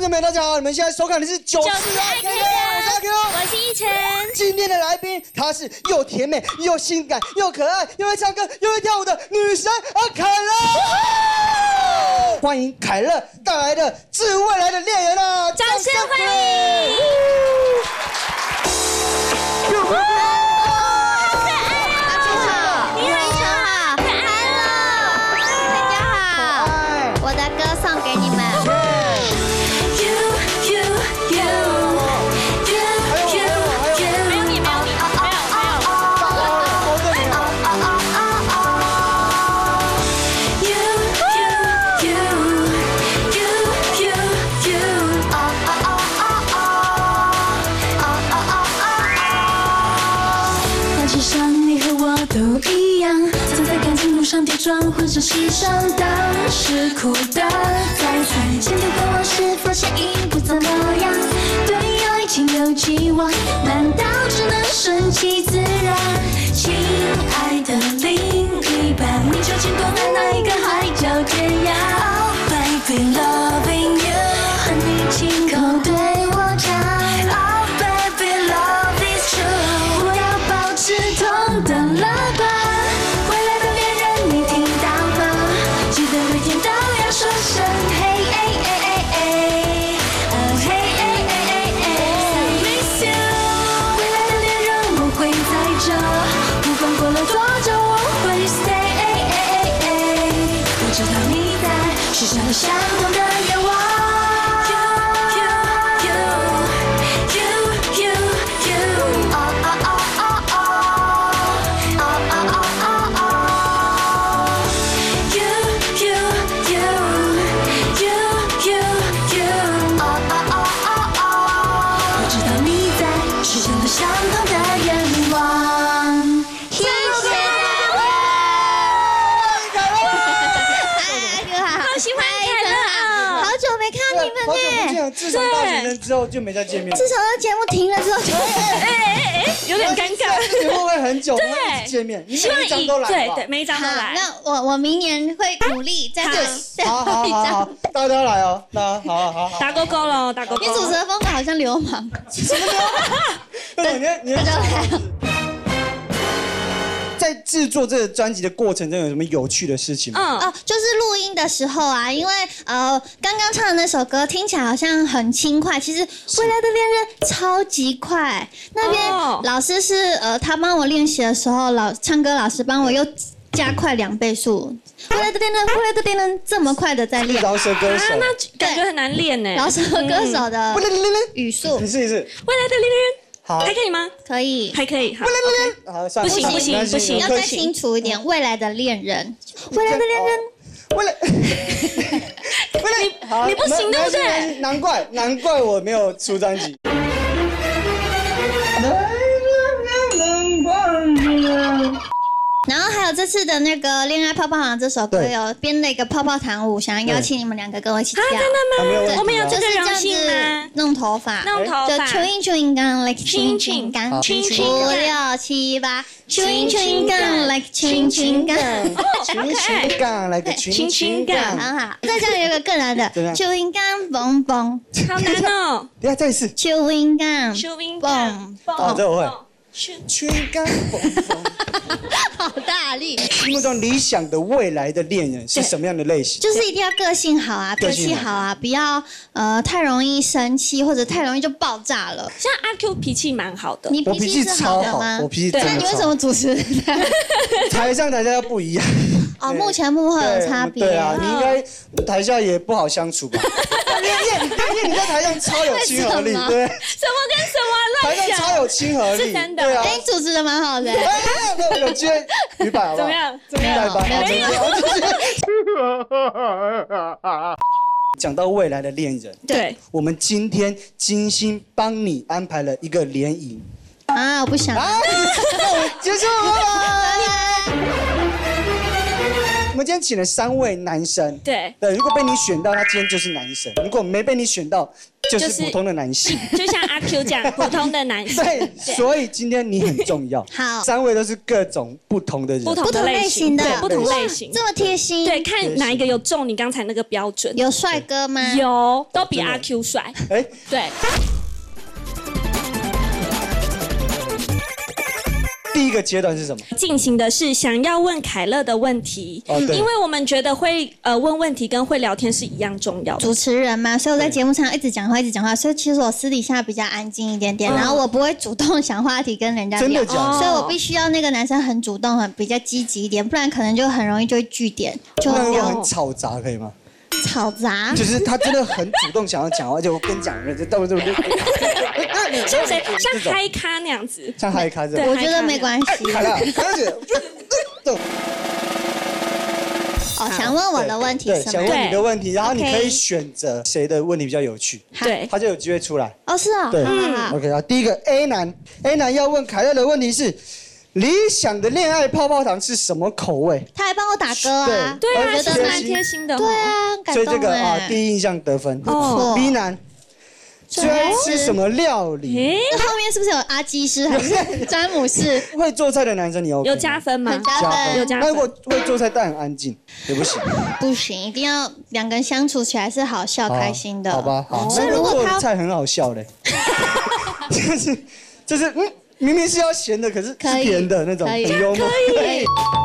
众朋友，大家好！你们现在收看的是94爱 K， 我是阿 Q， 我是依晨。 今天的来宾，她是又甜美又性感又可爱又会唱歌又会跳舞的女神凯乐。欢迎凯乐带来的《致未来的恋人》啊！ 掌声欢迎！ 上跌撞浑身是伤，当时哭的再惨，前天的往事发现已不怎么样。对爱情有期望，难道只能顺其自然？亲爱的另一半，你究竟躲在哪一个海角天涯 ？Oh baby loving you， 和你亲口对我讲 ，Oh baby love is true， 我要保持同等乐观。说声嘿哎哎哎哎，哦嘿哎哎哎哎 ，miss you， 未来的恋人我会在这，不管过了多久我会 stay， 我知道你在许下了相同的愿望。 自从当选人之后就没再见面。 自从节目停了之后就， 有点尴尬。 你会不会很久对没一直见面？你希望每一张都来， 对，每一张都来。 那我明年会努力再好，大家来哦，大家好， 打勾勾喽，打勾勾。 你主持的风格好像流氓。 什么流氓？你大家来。 在制作这个专辑的过程中有什么有趣的事情吗？ 就是录音的时候啊，因为刚刚唱的那首歌听起来好像很轻快，其实未来的恋人超级快。那边老师是他帮我练习的时候，唱歌老师帮我又加快2倍速。未来的恋人这么快的在练。 饶舌歌手， 那感觉很难练呢。 饶舌歌手的语速。 你试一试。 未来的恋人。 好， 还可以吗？ 可以， 还可以。好， 不行， 要再清楚一点。未来的恋人，未来的恋人， 未来， 你不行对不对？ 难怪我没有出专辑。 然后还有这次的那个《恋爱泡泡糖》这首歌有编了一个泡泡糖舞，想要邀请你们2个跟我一起跳。 真的吗？我们有这个荣幸吗？ 弄头发， 就 chewing chewing gum like chewing chewing gum， 5、6、7、8 chewing chewing gum like chewing chewing gum，chewing chewing gum like chewing chewing gum， 很好。再这样有一个更难的 chewing gum 蹦蹦， 好难哦。 等下再一次 chewing gum 蹦蹦，这我会。chewing gum 蹦蹦。 好大力！ 心目中理想的未来的恋人是什么样的类型？ 就是一定要个性好啊，脾气好啊，不要太容易生气或者太容易就爆炸了。 像阿 Q 脾气蛮好的， 你脾气是好的吗？ 我脾气真的超好。 那你为什么主持？ 台上台下要不一样。 哦，幕前幕后有差别。 对啊，你应该台下也不好相处吧？因为你在台上超有亲和力，对。什么跟什么台上超有亲和力， 是真的。 对啊， 你主持的蛮好的。 有机会100好不好？ 怎么样？ 没有。 讲到未来的恋人， 对， 我们今天精心帮你安排了一个联谊。 啊，我不想。 那我结束了。 们今天请了3位男生， 对， 如果被你选到，他今天就是男神；如果没被你选到，就是普通的男性。 就像阿 Q 讲，普通的男性。 对，所以今天你很重要。 好 ，3位都是各种不同的人， 不同类型的，不同类型， 这么贴心。 对，看哪一个有中你刚才那个标准。 有帅哥吗？ 有，都比阿 Q 帅。 哎， 对。 第一个阶段是什么？ 进行的是想要问凯乐的问题，因为我们觉得会问问题跟会聊天是一样重要的。 主持人嘛，所以我在节目上一直讲话，一直讲话，所以其实我私底下比较安静一点点，然后我不会主动想话题跟人家聊， 真的假的？ 所以我必须要那个男生很主动，比较积极一点，不然可能就很容易就会据点，就很吵杂，可以吗？ 吵杂， 就是他真的很主动想要讲话，就我跟你讲了，就到这就像谁？像嗨咖那样子， 像嗨咖这样， 我觉得没关系。 凯乐，而且想问我的问题是什么？ 想问你的问题，然后你可以选择谁的问题比较有趣， 对， 他就有机会出来。 哦，是哦， 对，OK 啊，第一个 A 男要问凯乐的问题是。理想的恋爱泡泡糖是什么口味？ 他还帮我打歌啊！ 对啊，其实蛮贴心的。 对啊，感动。 所以这个第一印象得分。 哦 B 男最爱吃什么料理？ 后面是不是有阿基师还是詹姆士？ 会做菜的男生你 OK？ 有加分吗？ 加分， 有加分。 那如果会做菜但很安静也不行。 不行，一定要2个人相处起来是好笑开心的。 好吧，好。那如果做菜很好笑嘞，就是明明是要咸的，可是甜的那种，很幽默。 可以。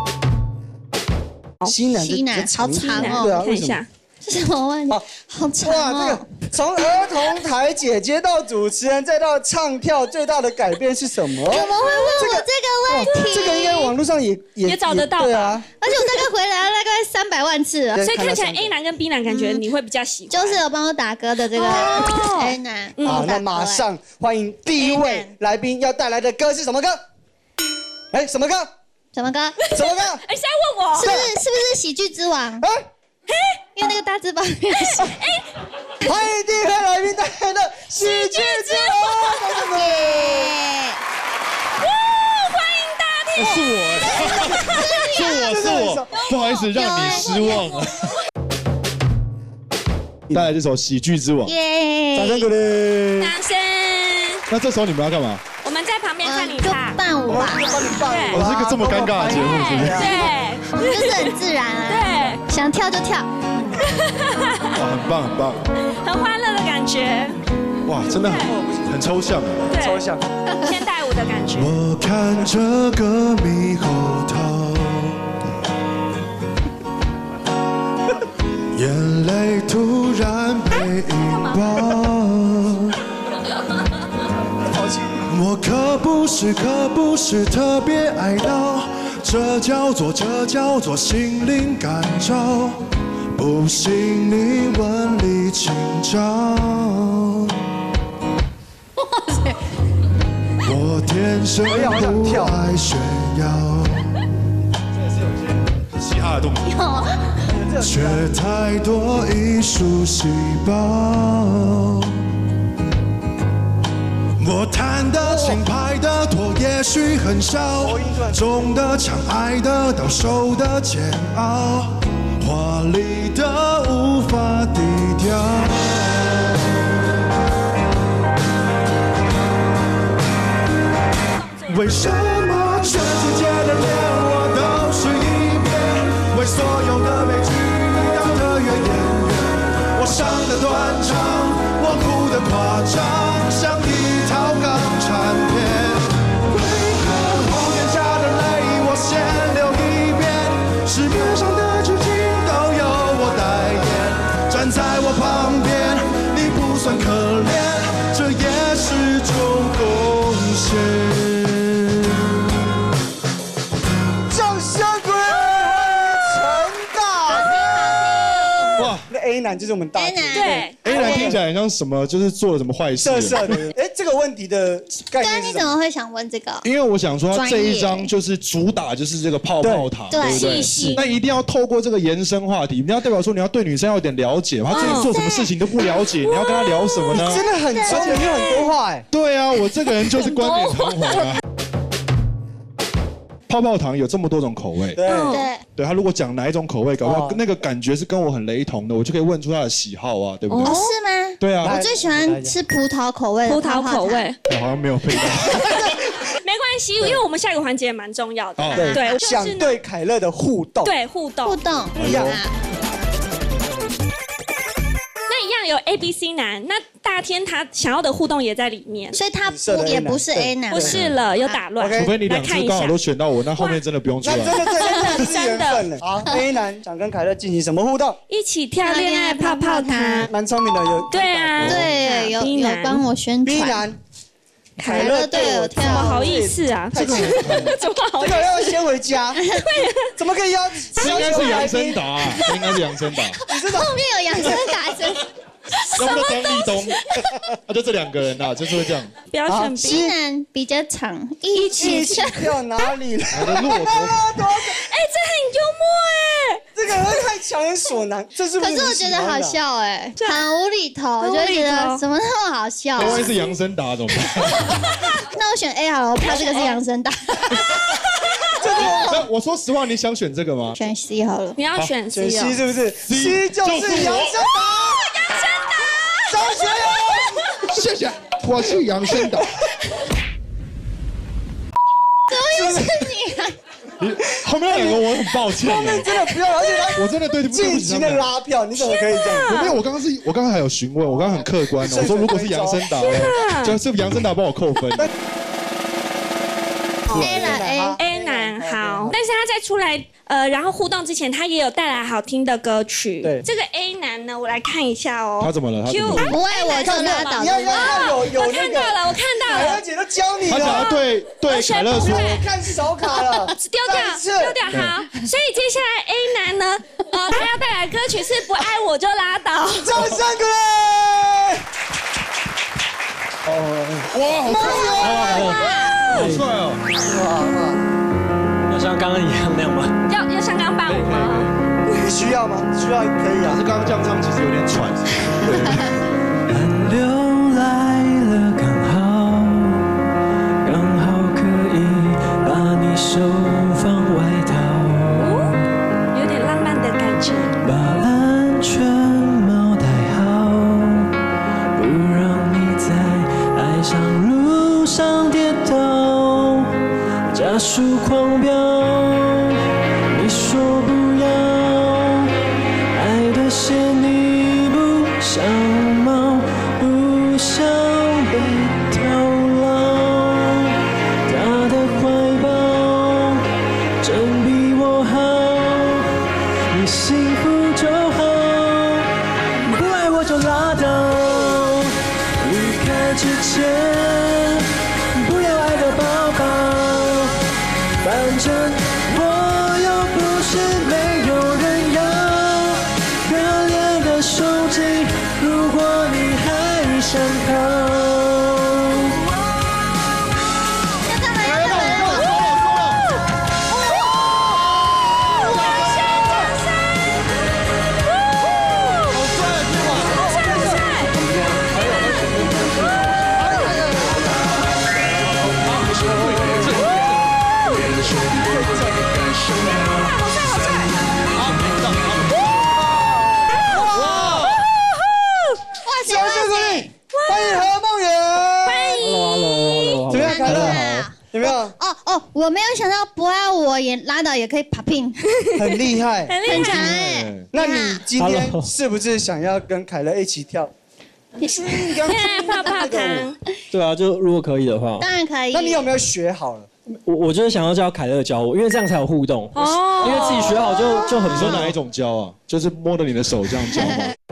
西南好长哦， 对啊，为什么？ 是什么问题？好长哦！ 哇，这个从儿童台姐姐到主持人，再到唱跳，最大的改变是什么？ 怎么会问我这个问题？ 这个应该网络上也找得到吧？ 对啊。 而且我大概回答了大概300万次了， 所以看起来 A 男跟 B 男感觉你会比较喜欢， 就是有帮我打歌的这个 A 男。 好，那马上欢迎第一位来宾要带来的歌是什么歌？哎，什么歌？ 什么歌？ 什么歌？ 哎，现在问我是不是喜剧之王？因为那个大字报。欢迎第一位来宾带来的喜剧之王。 欢迎大家！ 是我，不好意思让你失望了。带来这首《喜剧之王》， 掌声鼓励！ 掌声！ 那这时候你们要干嘛？ 我们在旁边看你就唱， 伴舞吧。 我是一个这么尴尬的节目，是不是？ 对， 我们就是很自然啊。 对， 想跳就跳。 很棒，很棒， 很欢乐的感觉。 哇，真的很抽象， 对， 抽象， 现代舞的感觉。 我看这个猕猴桃，眼泪突然被引爆。我可不是特别爱闹，这叫做心灵感召。不信你问李清照。我天生不爱炫耀，嘻哈的动作，却太多艺术细胞。我弹的轻，拍的多，也许很少，重的强，爱的到，受的煎熬，华丽的无法低调。为什么全世界的脸我都是一遍？为所有的悲剧当的演员，我伤的断肠，我哭的夸张，像一套港产片。为何后天下的泪我先流一遍？市面上的剧情都由我代言，站在我旁边，你不算可怜，这也是种贡献。 A 男就是我们大姐， 对 A 男听起来很像什么，就是做了什么坏事， 色色的。哎，这个问题的概念是什么？ 你怎么会想问这个？ 因为我想说，这一章就是主打就是这个泡泡糖，对不对？那一定要透过这个延伸话题，你要代表说你要对女生要有点了解，她最近做什么事情都不了解，你要跟她聊什么呢？ 真的很聪明，有很多话哎。 对啊，我这个人就是冠冕堂皇啊。泡泡糖有这么多种口味， 对， 对他如果讲哪一种口味，搞不好那个感觉是跟我很雷同的，我就可以问出他的喜好啊，对不对？ 哦，是吗？ 对啊， 我最喜欢吃葡萄口味的葡萄口味， 好像没有配到。 没关系，因为我们下一个环节也蛮重要的。 对，想对凯乐的互动， 对互动一样。 那一样有 A、B、C 男，那大天他想要的互动也在里面， 所以他也不是 A 男， 不是了，有打乱。 除非你2次刚好都选到我，那后面真的不用出来。 真的。 好 ，A 男想跟凯乐进行什么互动？ 一起跳恋爱泡泡糖， 蛮聪明的，有。 对啊， 对，有帮我宣传。 B 男。 凯乐队友跳， 怎么好意思啊？ 这个怎么好意思？ 这个要先回家。怎么可以要？ 应该是杨森达，应该是杨森达。 后面有杨森达真。 要不就张立东，就这2个人呐，就是会这样。 不要选 B 男比较长，一起跳哪里了？ 我的骆驼。 哎，这很幽默哎， 这个会太强人所难，这是。 可是我觉得好笑哎，很无厘头，我就觉得怎么那么好笑？ 万一是杨森达怎么办？ 那我选 A 好了，我怕这个是杨森达。 我说实话，你想选这个吗？ 选 C 好了。 你要选 C 是不是 ？C 就是杨森达。张学友， 谢谢，我是杨森达。 怎么又是你啊？ 后面2个我很抱歉。 后面真的不要，而且他我真的对不起。 尽情的拉票，你怎么可以这样？ 没有，我刚刚还有询问，我刚刚很客观的，我说如果是杨森达，就是杨森达帮我扣分。 A 男好，但是他在出来然后互动之前，他也有带来好听的歌曲。 对， 这个 A 男呢，我来看一下哦。 他怎么了？ 不爱我就拉倒。 要有我看到了， 凯乐姐都教你了。 他想要对凯乐说， 我看手卡了， 丢掉好。所以接下来 A 男呢，他要带来歌曲是不爱我就拉倒。 掌声鼓励！ 哇，好帅哦！ 要像刚刚一样那样吗？ 要像刚伴舞吗？ 你需要吗？需要可以啊。 可是刚刚这样唱其实有点喘。 寒流来了，刚好可以把你手放外套。 有点浪漫的感觉。 把安全帽戴好，不让你在爱上路上跌倒。加速狂飙，你说不要，爱的线你不想冒，不想被套牢。他的怀抱真比我好，你幸福就好，不爱我就拉倒。离开之前，不要爱的抱抱。反正我又不是没有人要，热烈的手机，如果你还想逃。 我没有想到不爱我也拉倒也可以 popping， 很厉害， 很强哎。 那你今天是不是想要跟凯乐一起跳？ 泡泡糖。 对啊，就如果可以的话， 当然可以。 那你有没有学好了？ 我就是想要叫凯乐教我，因为这样才有互动。哦。因为自己学好就很。 你说哪一种教啊？就是摸着你的手这样教吗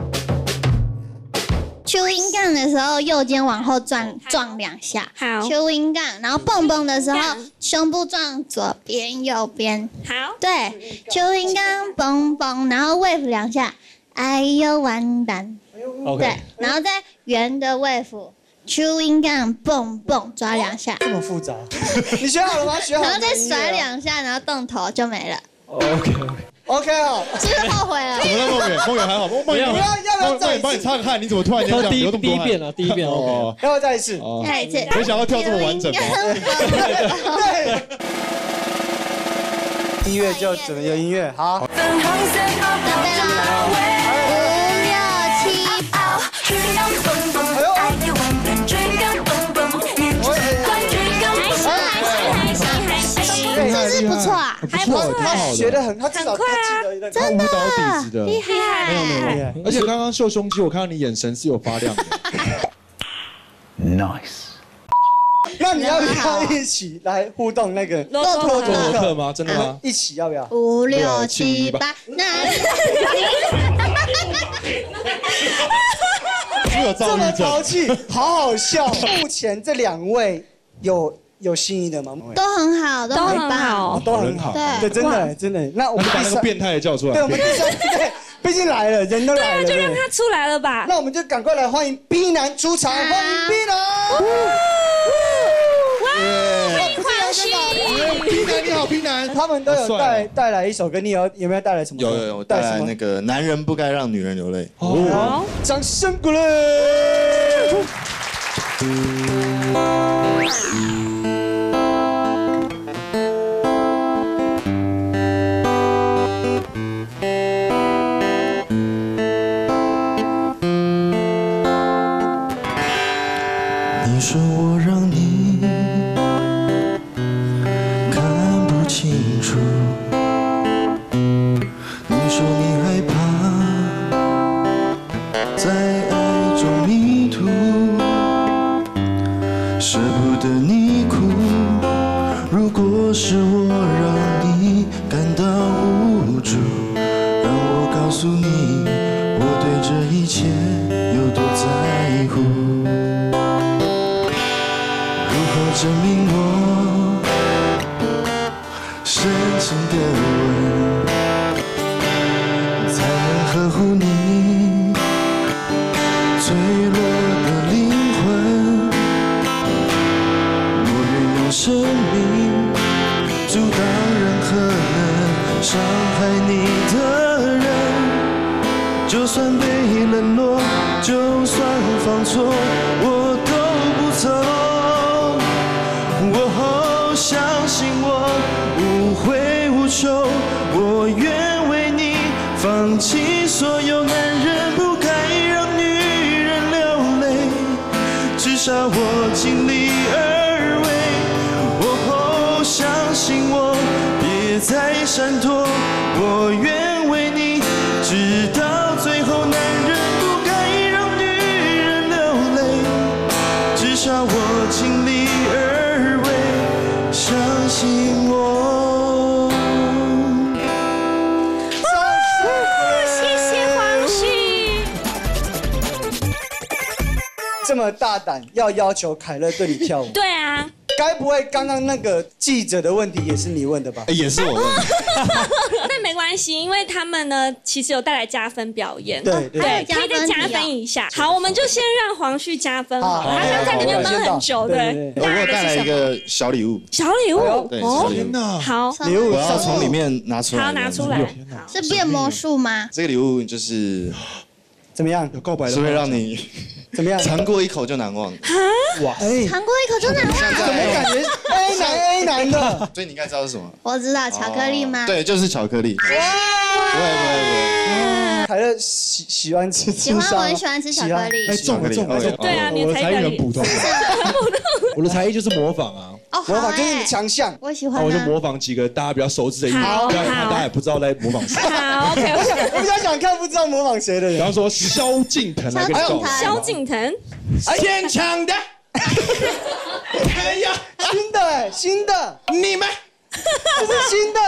？chewing gum 的时候，右肩往后撞2下。 好。 chewing gum， 然后蹦蹦的时候，胸部撞左边、右边。 好。 对 ，chewing gum 蹦蹦，然後 wave 2下，哎呦完蛋。 OK。 对，然后再圆的 wave。chewing gum 蹦蹦抓2下。 这么复杂？你学好了吗？学好了。 然后再甩2下，然后动头就没了。 OK 哦， 是不是后悔了？ 怎么了，梦远？梦远还好，梦远要不要再一次？ 帮你擦个汗，你怎么突然间流这么多汗？ 第一遍 OK。 要不要再一次？ 再一次。 没想到跳这么完整吗？ 对。 音乐就只能有音乐。好， 准备了，5、6、7、是不错啊， 还不错， 他学得很，他至少他记得真的舞蹈底子的， 厉害。 而且刚刚秀胸肌，我看到你眼神是有发亮的。 Nice。 那你要不要一起来互动那个骆驼课吗？真的吗？ 一起要不要 ？5、6、7、8，那这么淘气，好好笑。目前这2位有心仪的吗？ 都很好，都很棒， 都很好，对，真的。那我们把那个变态的叫出来。 对，我们第3，对，毕竟来了，人都来了， 就让他出来了吧。 那我们就赶快来欢迎 B 男出场，欢迎 B 男。 欢迎黄旭。 B 男你好 ，B 男， 他们都有带来一首歌，你有没有带来什么？ 有带来那个《男人不该让女人流泪》。 哦，掌声鼓励。 你说我让你看不清楚，你说你害怕在爱中迷途，舍不得你哭。如果是我让你感到无助，让我告诉你，我对这一切有多在乎。证明我深情的吻才能呵护你坠落的灵魂。我愿用生命阻挡任何能伤害你的人，就算被冷落，就算放错，我都不曾。相信我无悔无求，我愿为你放弃所有。男人不该让女人流泪，至少我尽力而为。哦，相信我，别再闪躲，我愿为你直到最后。男人不该让女人流泪，至少我尽力而为。相信我。 谢谢黄旭。 这么大胆，要求凯乐对你跳舞？ 对啊。 该不会刚刚那个记者的问题也是你问的吧？ 也是我问的。 那没关系，因为他们呢其实有带来加分表演， 对， 可以再加分一下。好，我们就先让黄旭加分好了，他刚在里面闷很久，对。 我带来一个小礼物。 小礼物？ 对，小礼物。 好， 礼物我要从里面拿出来。 好，拿出来。 是变魔术吗？ 这个礼物就是怎么样？ 有告白的， 是会让你怎么样？ 尝过一口就难忘。 哇， 尝过一口就难忘。 怎么感觉 A 男的？ 所以你应该知道是什么？ 我知道巧克力吗？ 对，就是巧克力。不会。 凯乐喜欢吃喜欢，我很喜欢吃巧克力。 哎，中了。 对啊， 我的才艺很普通。我的才艺就是模仿啊。 模仿就是你的强项。 我喜欢。 我就模仿几个大家比较熟知的艺人，大家也不知道在模仿谁。 好 ，OK。 我比较想看不知道模仿谁的人。 比方说萧敬腾来个告白。 萧敬腾。 天长的。哎呀， 新的， 你们， 这是新的，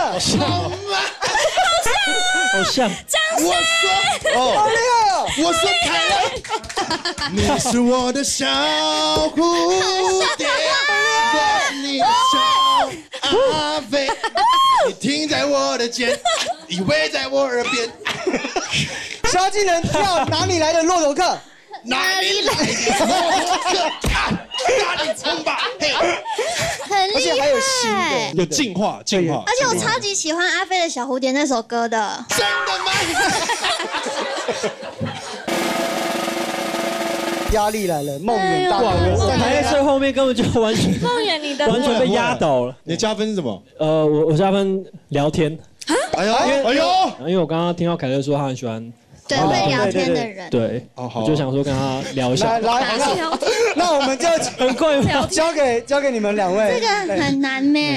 好像， 我说， 好厉害哦！ 我说凯乐，你是我的小蝴蝶，我是你的小阿飞，你停在我的肩，依偎在我耳边。 萧敬腾跳哪里来的骆驼课？ 哪里来的骆驼课？哪里冲吧！嘿， 很厉害， 而且还有新的， 有进化。 而且我超级喜欢阿飞的《小蝴蝶》那首歌的。 真的吗？ 压力来了，梦远大哥， 我排在最后面，根本就完全梦远你的完全被压倒了。 你的加分是什么？ 我加分聊天。 哎呦， 因为我刚刚听到凯乐说他很喜欢。 对，会聊天的人。 对，我就想说跟他聊一下。 来，那我们就很贵吗？ 交给你们2位。 这个很难呢。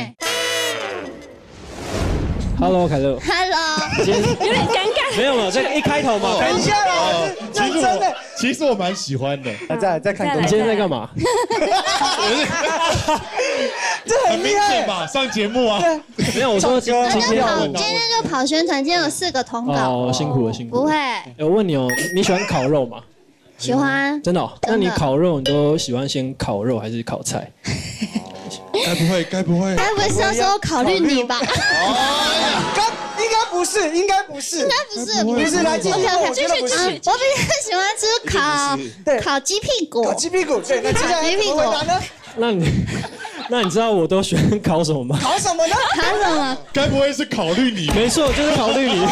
Hello， 凯乐。 Hello。 有点尴尬。 没有，这个一开头嘛。 等一下啦，认真的。 其实我蛮喜欢的。 再看。 你今天在干嘛？ 这很明显吧？上节目啊。 没有，我说今天就跑宣传，今天有4个通告。 哦，辛苦了。 不会。 我问你哦，你喜欢烤肉吗？ 喜欢。 真的哦？那你烤肉，你都喜欢先烤肉还是烤菜？ 该不会？ 该不会是要说考虑你吧？ 应该不是。 不是来继续。 我比较喜欢吃烤鸡屁股。 烤鸡屁股，对，那接下来怎么回答呢？ 那你知道我都喜欢烤什么吗？ 烤什么呢？ 烤什么？ 该不会是考虑你？ 没错，就是考虑你。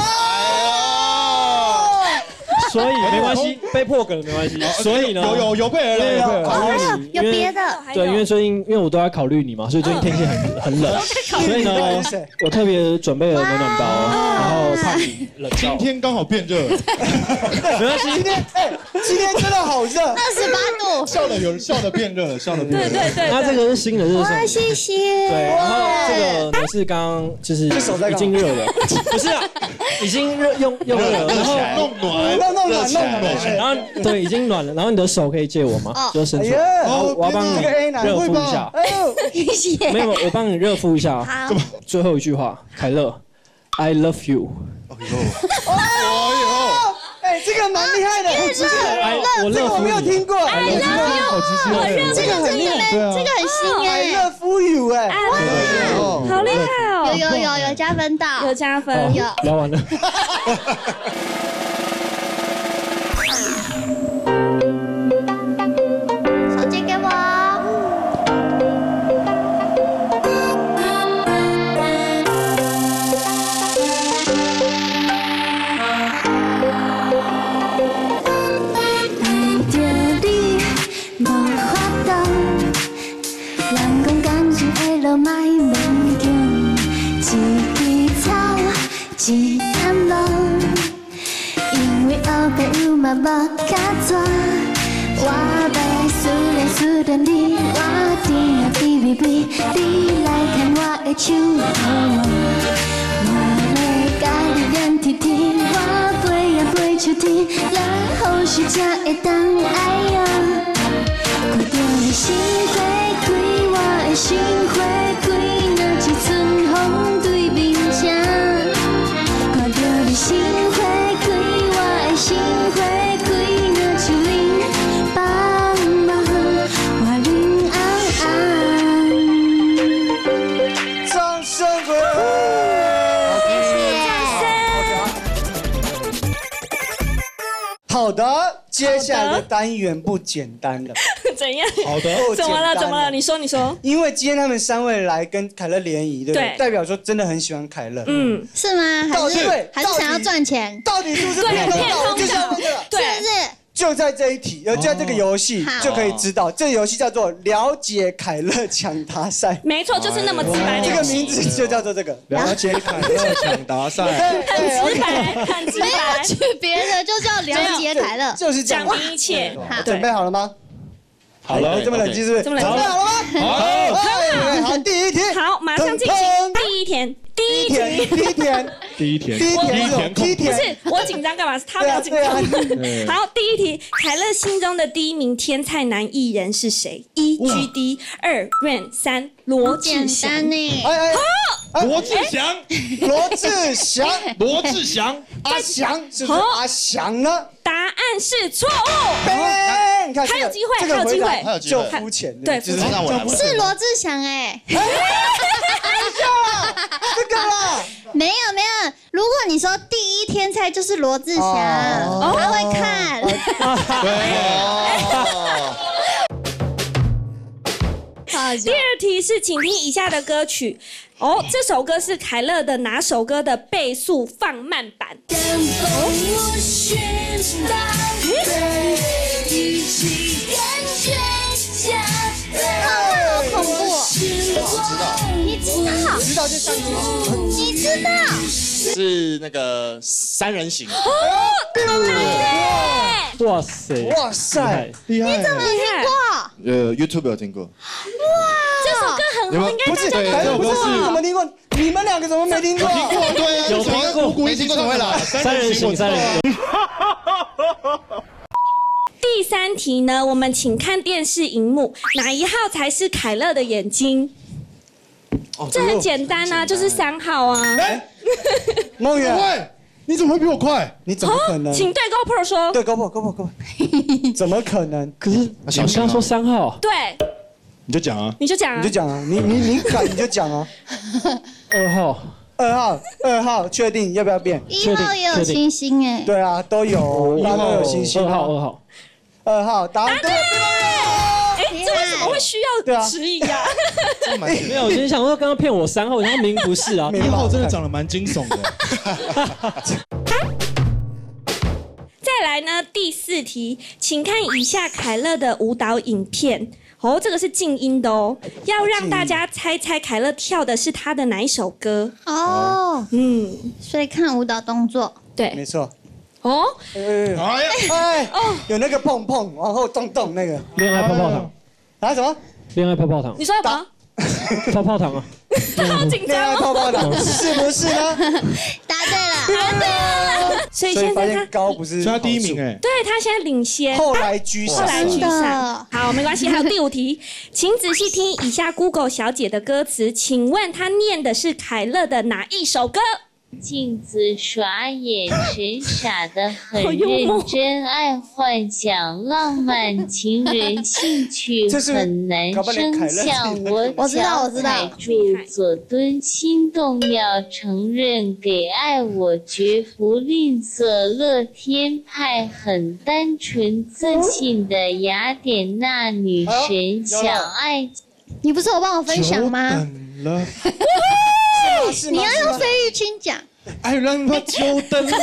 所以没关系，被破梗没关系。所以呢， 有备而来， 有别的。 对，因为最近因为我都在考虑你嘛，所以最近天气很冷，所以呢，我特别准备了暖暖包，然后怕你冷到。 今天刚好变热， 没关系。 今天真的好热 ，28度。 笑的变热了，笑的变热。 对。 那这个是新的热身。 谢谢。 对，然后这个是刚刚就是已经热了，不是啊，已经用热了，然后弄暖。 然后对，已经暖了。然后你的手可以借我吗？就伸出来，然后我要帮你热敷一下。 谢谢。 没有，我帮你热敷一下。 好。 最后一句话，凯乐 ，I love you。 这个蛮厉害的， 我这个我没有听过。 I love you，这个很厉害，这个很新哎。 I love you， 哇，好厉害哦！有加分到， 有加分， 有。 聊完了。 手机给我。一滩路，因为后壁有嘛无卡纸，我要思念你，我甜啊甜蜜蜜，你来牵我的手，我要甲你连天天，我飞啊飞出天，咱予是才会当爱呀，看到你心花开，我的心花开，若一阵风对面声。心花开，我的心花开，若像恁放梦，我冷暗暗。 掌声鼓励！谢谢。好的，接下来的单元不简单了。 怎样？ 好的。 怎么了？你说。 因为今天他们3位来跟凯乐联谊，对不对？代表说真的很喜欢凯乐。 是吗？还是想要赚钱？ 到底是不是骗通告？就是要问这个， 是不是？ 就在这一题，在这个游戏就可以知道，这个游戏叫做了解凯乐抢答赛。 没错，就是那么直白的。 这个名字就叫做这个了解凯乐抢答赛。 很直白，很直白。 没有取别的，就叫了解凯乐， 就是讲明一切。 好，准备好了吗？ 好了， 这么冷静是不是？准备好了吗？好，第一题。 好，马上进行第一题。不是我紧张干嘛？是他没有紧张。好，第一题，凯乐心中的第一名天菜男艺人是谁？1 GD， 2 Rain， 3罗志祥。 罗志祥， 阿翔是不是阿翔呢？ 答案是错误。 你看， 还有机会， 就肤浅， 对， 就是让我来。 是罗志祥哎。 这个啦， 没有。如果你说第一天菜就是罗志祥，他会看。 第二题是，请听以下的歌曲。这首歌是凯乐的哪首歌的倍速放慢版？ 好恐怖！你知道？ 知道就上去。 你知道？ 是那个三人行。 哇塞， 哇塞， 厉害！ 你怎么听过？ YouTube 有听过。 这首歌很红，应该不是， 大家不是，你怎么听过？你们两个怎么没听过？ 对啊， 有听过， 没听过怎么会来？ 三人行，三人行。 第3题呢，我们请看电视荧幕，哪一号才是凯乐的眼睛？这很简单啊，就是3号啊。 梦远， 喂，你怎么会比我快？ 你怎么可能？ 请对 GoPro 说。 对 GoPro，怎么可能？ 可是你刚刚说3号， 对， 你就讲啊， 你就讲啊。 你就讲啊，你敢你就讲啊。 2号 2号，确定要不要变 ？1号也有星星哎。 对啊，都有，大家都有星星。 2号。 2号，答案对。 哎，这为什么会需要迟疑啊？ 没有，我只是想说刚刚骗我3号，然后明明不是啊。 1号真的长得蛮惊悚的。 再来呢，第4题，请看以下凯乐的舞蹈影片。哦，这个是静音的哦，要让大家猜猜凯乐跳的是他的哪一首歌？ 哦，所以看舞蹈动作。 对， 没错。 哦， 有那个碰碰，往后动动那个。 恋爱泡泡糖。 啊什么？ 恋爱泡泡糖。 你说什么？ 泡泡糖啊。 好紧张哦。 恋爱泡泡糖是不是呢？ 答对了。 所以现在他高不是？ 所以他第1名哎。 对他现在领先， 后来居上。 好，没关系。还有第5题，请仔细听以下 Google 小姐的歌词，请问她念的是凯乐的哪一首歌？ 镜子耍眼神傻得很认真，爱幻想浪漫情人，兴趣很男生，向我脚踩住左蹲，心动要承认，给爱我绝不吝啬，乐天派很单纯自信的雅典娜女神，想爱。 你不是有帮我分享吗？你要用费玉清讲。 哎，让他久等了。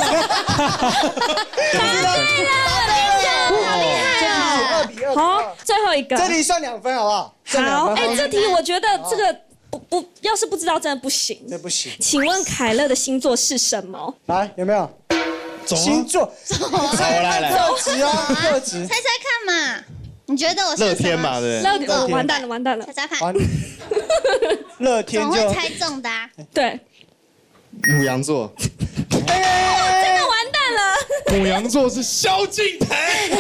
好厉害啊！ 好，最后一个。 这题算2分好不好？ 好，哎，这题我觉得这个不，要是不知道真的不行。 这不行。 请问凯乐的星座是什么？ 来，有没有？星座。 来。 特质啊，特质。 猜猜看嘛。你觉得我是乐天嘛？对。 乐完蛋了。 猜猜看。 乐天就总会猜中的。对。 牡羊座。 真的完蛋了。 牡羊座是萧敬腾。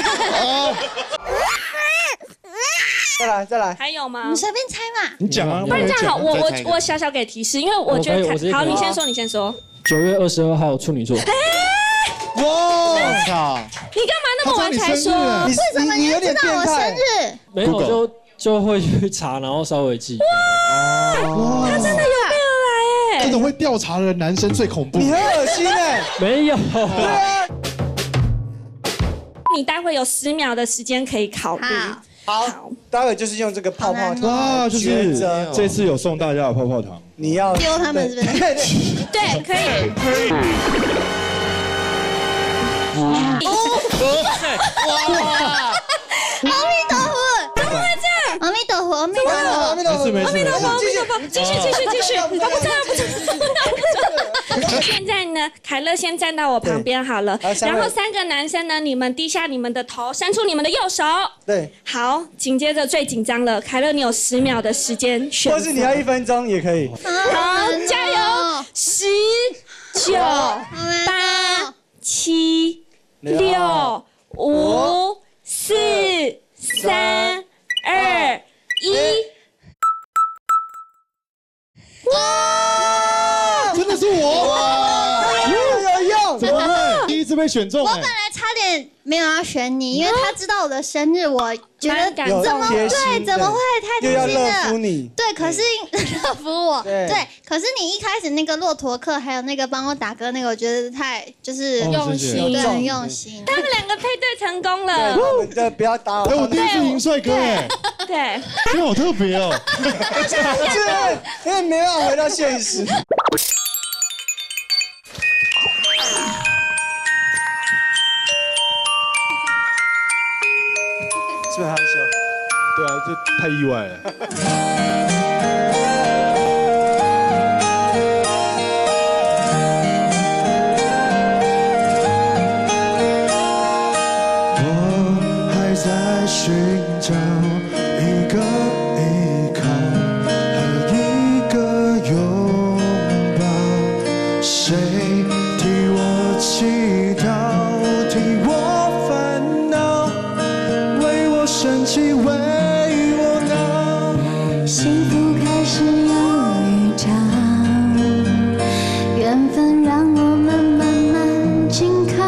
再来。 还有吗？ 你随便猜嘛。 你讲啊。 不然这样好，我小小给提示，因为我觉得好，你先说。 9月22号处女座。 哇！操！ 你干嘛那么晚才说？ 为什么你有点知道我生日？ 没有，就会去查，然后稍微记。 哇！他真的有备而来哎！ 这种会调查的男生最恐怖。 你很恶心哎！ 没有。 对啊。 你待会有10秒的时间可以考虑。 好，待会就是用这个泡泡糖。 哇，就是这次有送大家的泡泡糖。 你要丢他们是不是？ 对，可以。 哇！阿弥陀佛， 怎么会这样？ 阿弥陀佛，阿弥陀佛， 继续，现在呢，凯乐先站到我旁边好了，然后3个男生呢，你们低下你们的头，伸出你们的右手。 对， 好，紧接着最紧张了，凯乐，你有10秒的时间选择， 或是你要1分钟也可以。 好，加油！10、9、8、7、6、5、4、3、2、1。 哇！真的是我！ 有用！ 怎么会？第一次被选中。 我本来差点没有要选你，因为他知道我的生日，我觉得怎么会太贴心了？对，可是乐服我，对，可是你一开始那个骆驼课，还有那个帮我打歌那个，我觉得太就是用心， 对，很用心。 他们2个配对成功了。 对，不要打我。 哎，我第一次赢帅哥哎。 对。 这好特别哦。 因为没办法回到现实。是不是害羞？ 对啊，这太意外了。我还在寻找一个依靠和一个拥抱，谁替我祈祷，替我烦恼，为我生气，为我闹。 幸福开始有预兆，缘分让我们慢慢紧靠，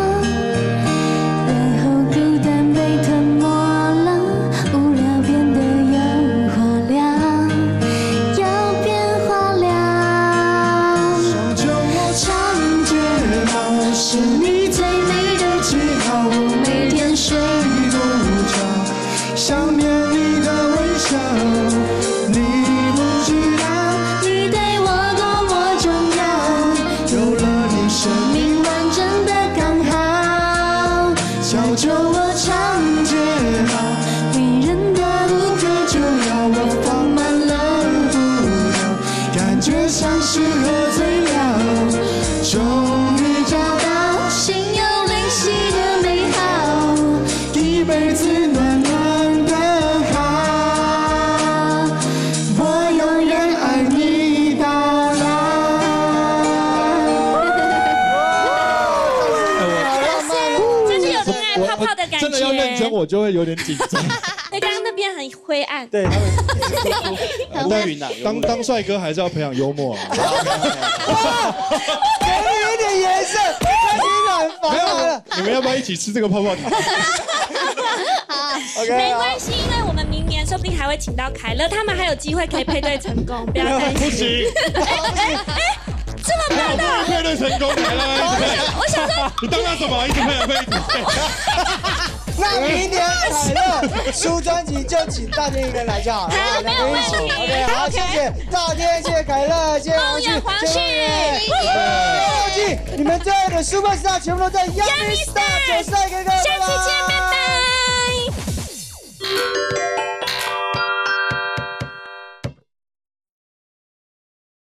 然后孤单被吞没了，无聊变得有火亮，要变化了。 想着我长睫毛，是你最美的记号，我每天睡不着，想念你的微笑，你不知道， 你对我多么重要， 有了你生命完整的刚好。 小酒我长睫毛， 迷人的不可救药，我放慢了步调，感觉像是喝醉了，终于找到心有灵犀的美好， 一辈子暖暖的好，我永远爱你到老。 这是有恋爱泡泡的感觉。 真的要认真，我就会有点紧张。 对，刚刚那边很灰暗。 对他们乌云啊， 当帅哥还是要培养幽默啊。 给你一点颜色，看你染没有发了。， 你们要不要一起吃这个泡泡糖？ 没关系，因为我们明年说不定还会请到凯乐，他们还有机会可以配对成功，不要担心。 不行， 这么棒的， 配对成功来了。 我想说， 你当他什么？一直配来配去。 那明年凯乐出专辑就请大天一个人来就好了， 好没有问题 OK， 好，谢谢大天，谢谢凯乐，谢谢黄旭， 黄旭忘记你们最爱的 Super Star 全部都在 Young Star 942哥哥， 下期见，拜拜。